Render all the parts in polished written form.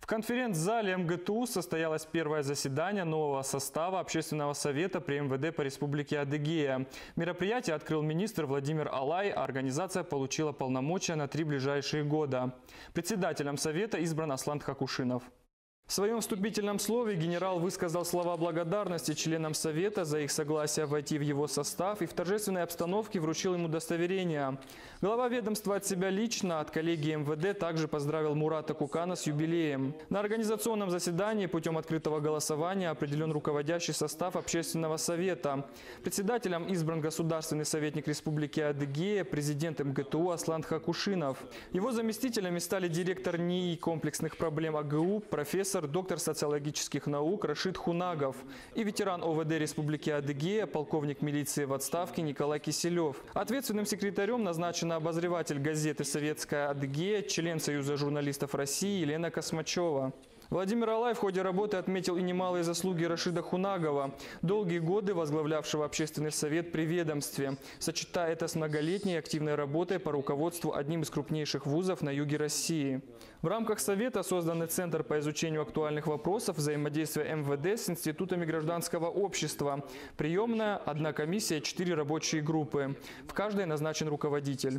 В конференц-зале МГТУ состоялось первое заседание нового состава Общественного совета при МВД по Республике Адыгея. Мероприятие открыл министр Владимир Алай, а организация получила полномочия на 3 ближайшие года. Председателем совета избран Аслан Хакушинов. В своем вступительном слове генерал высказал слова благодарности членам Совета за их согласие войти в его состав и в торжественной обстановке вручил ему удостоверение. Глава ведомства от себя лично, от коллегии МВД также поздравил Мурата Кукана с юбилеем. На организационном заседании путем открытого голосования определен руководящий состав Общественного совета. Председателем избран государственный советник Республики Адыгея, президент МГТУ Аслан Хакушинов. Его заместителями стали директор НИИ комплексных проблем АГУ, профессор, доктор социологических наук Рашид Хунагов и ветеран ОВД Республики Адыгея, полковник милиции в отставке Николай Киселев. Ответственным секретарем назначена обозреватель газеты «Советская Адыгея», член Союза журналистов России Елена Космачева. Владимир Алай в ходе работы отметил и немалые заслуги Рашида Хунагова, долгие годы возглавлявшего Общественный совет при ведомстве, сочетая это с многолетней активной работой по руководству одним из крупнейших вузов на юге России. В рамках Совета создан Центр по изучению актуальных вопросов взаимодействия МВД с институтами гражданского общества. Приемная, 1 комиссия, 4 рабочие группы. В каждой назначен руководитель.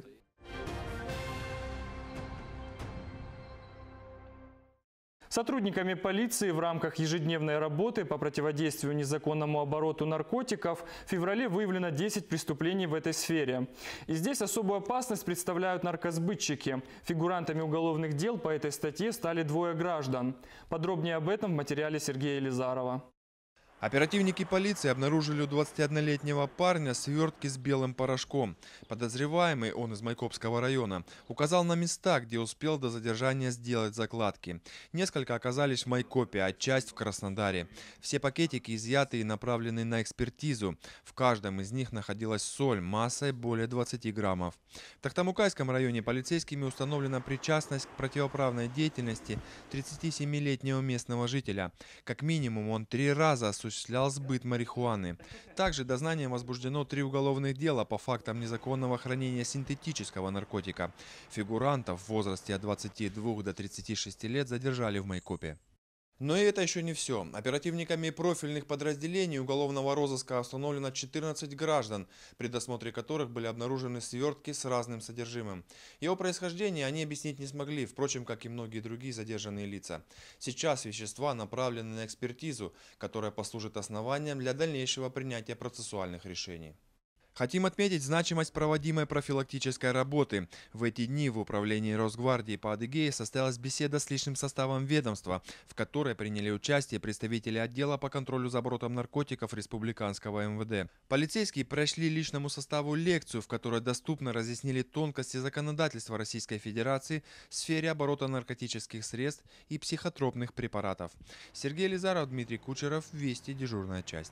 Сотрудниками полиции в рамках ежедневной работы по противодействию незаконному обороту наркотиков в феврале выявлено 10 преступлений в этой сфере. И здесь особую опасность представляют наркосбытчики. Фигурантами уголовных дел по этой статье стали 2 граждан. Подробнее об этом в материале Сергея Елизарова. Оперативники полиции обнаружили у 21-летнего парня свертки с белым порошком. Подозреваемый, он из Майкопского района, указал на места, где успел до задержания сделать закладки. Несколько оказались в Майкопе, а часть в Краснодаре. Все пакетики изъяты и направлены на экспертизу. В каждом из них находилась соль массой более 20 граммов. В Тохтамукайском районе полицейскими установлена причастность к противоправной деятельности 37-летнего местного жителя. Как минимум он 3 раза осуществлял сбыт марихуаны. Также дознанием возбуждено 3 уголовных дела по фактам незаконного хранения синтетического наркотика. Фигурантов в возрасте от 22 до 36 лет задержали в Майкопе. Но и это еще не все. Оперативниками профильных подразделений уголовного розыска установлено 14 граждан, при досмотре которых были обнаружены свертки с разным содержимым. Его происхождение они объяснить не смогли, впрочем, как и многие другие задержанные лица. Сейчас вещества направлены на экспертизу, которая послужит основанием для дальнейшего принятия процессуальных решений. Хотим отметить значимость проводимой профилактической работы. В эти дни в управлении Росгвардии по Адыгее состоялась беседа с личным составом ведомства, в которой приняли участие представители отдела по контролю за оборотом наркотиков республиканского МВД. Полицейские прошли личному составу лекцию, в которой доступно разъяснили тонкости законодательства Российской Федерации в сфере оборота наркотических средств и психотропных препаратов. Сергей Елизаров, Дмитрий Кучеров, Вести, дежурная часть.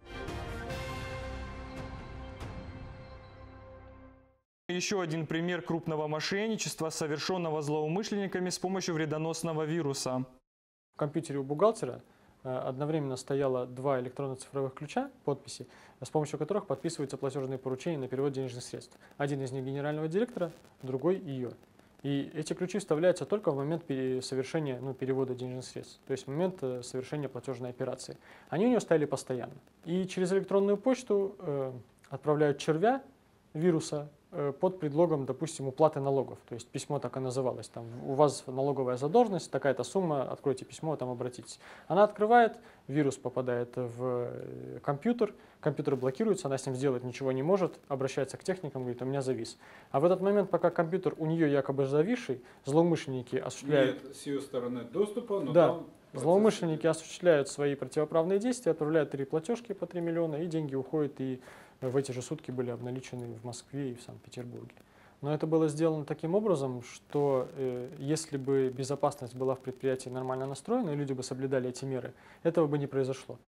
Еще один пример крупного мошенничества, совершенного злоумышленниками с помощью вредоносного вируса. В компьютере у бухгалтера одновременно стояло 2 электронно-цифровых ключа, подписи, с помощью которых подписываются платежные поручения на перевод денежных средств. Один из них генерального директора, другой ее. И эти ключи вставляются только в момент совершения перевода денежных средств, то есть в момент совершения платежной операции. Они у нее стояли постоянно. И через электронную почту отправляют червя вируса под предлогом, допустим, уплаты налогов. То есть письмо так и называлось. Там, у вас налоговая задолженность, такая-то сумма, откройте письмо, там обратитесь. Она открывает, вирус попадает в компьютер блокируется, она с ним сделать ничего не может, обращается к техникам, говорит, у меня завис. А в этот момент, пока компьютер у нее якобы зависший, злоумышленники осуществляют... Нет с ее стороны доступа, но да. там... Злоумышленники осуществляют свои противоправные действия, отправляют 3 платежки по 3 миллиона, и деньги уходят, и в эти же сутки были обналичены в Москве и в Санкт-Петербурге. Но это было сделано таким образом, что если бы безопасность была в предприятии нормально настроена, и люди бы соблюдали эти меры, этого бы не произошло.